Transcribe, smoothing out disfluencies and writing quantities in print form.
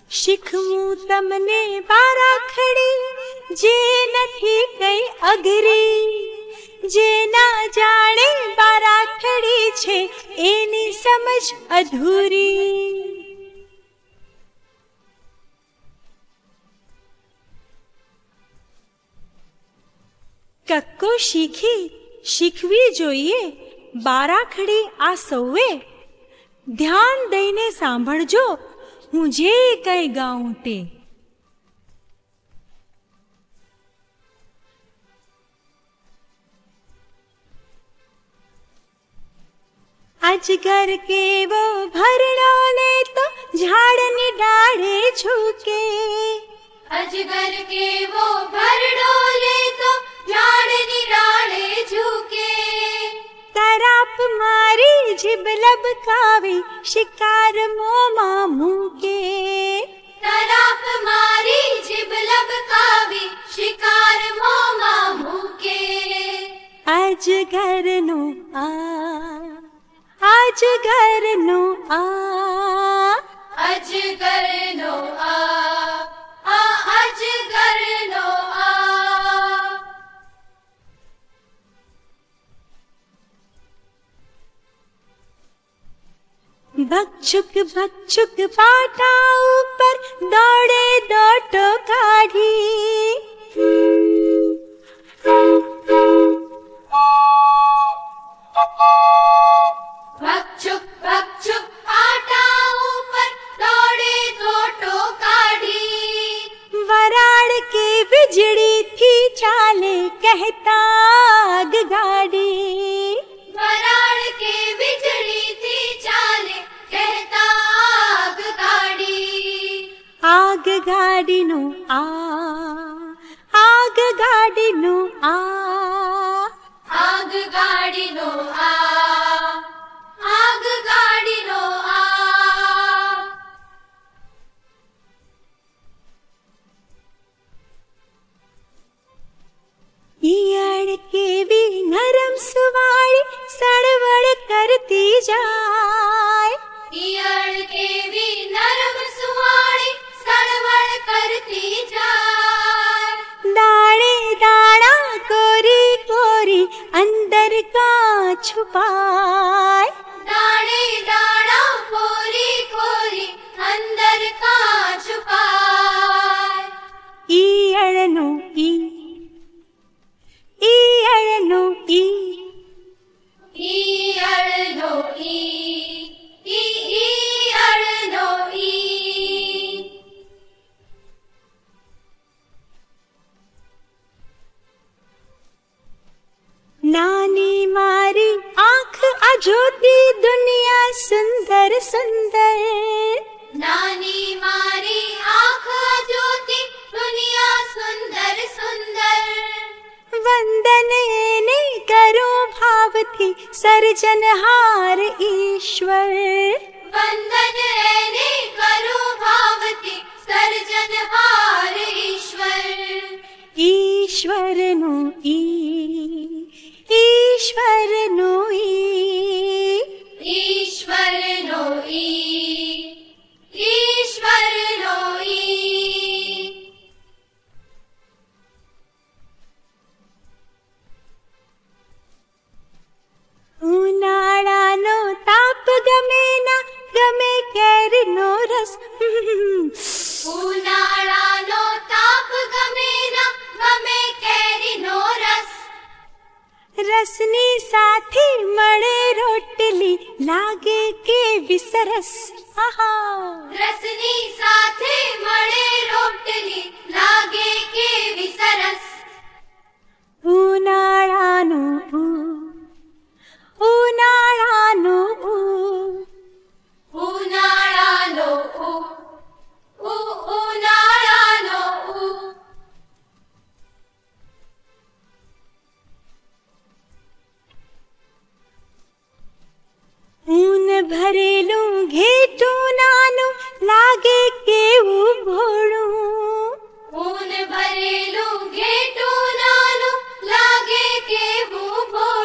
શીખવું તમને બારાખડી જે નથી કઈ અઘરી જે ના જાણે બારાખડી છે એની સમજ અધૂરી કક્કો શીખી શીખવી જોઈએ બારાખડી આ સૌએ ધ્યાન દઈને સાંભળજો હું જે કંઈ ગાઉં તે अजगर के वो भरड़ो ले तो झाड़नी डाढ़े झुके अजगर के वो भरड़ो ले तो झाड़नी डाढ़े झुके तराप मारी जिब लबकावे शिकार मोमा मुके तराप मारी जिब लबकावे शिकार मोमा मुके अजगर नो अजगर नो अजगर नो अजगर नो भक्षुक पाटा ऊपर दौड़े दोटो काढ़ी भक्षुक पाटा ऊपर दौड़े दोटो काढ़ी वराड़ के बिजड़ी थी चाले कहता आग गाड़ी वराड़ के बिजड़ी थी चाले कहता आग गाड़ी नो आग गाड़ी नो आग गाड़ी नो आग गाड़ी नो ईयड़ के भी नरम सुवाड़ी सड़वड़ करती जाए ईयड़ के भी नरम सुवाड़ी सड़वड़ करती जाए दाणे दाना कोरी कोरी अंदर का छुपाए दाणे दाना कोरी कोरी अंदर का छुपाए ईयड़ नो नानी मारी आँख अजोती दुनिया सुंदर सुंदर नानी मारी आँख अजोती दुनिया सुंदर सुंदर वंदन ने करो भाव थी सर्जनहार ईश्वर वंदन ने करो भाव थी सर्जनहार ईश्वर ईश्वर नो ईश्वर नो ईश्वर नो ईश्वर नो ઉનાળાનો તાપ ગમે ના ગમે કેરીનો રસ ઉનાળાનો તાપ ગમે ના ગમે કેરીનો રસ રસની સાથે મળે રોટલી લાગે કેવી સરસ રસની સાથે મળે રોટલી લાગે કેવી સરસ ઉનાળાનો ઉનાળાનો ઉનાળાનો ઉનાળાનો ऊन भरेलू घेटू नानु लागे केवू भोळू ऊन भरेलू घेटू नानु लागे केवू भोळू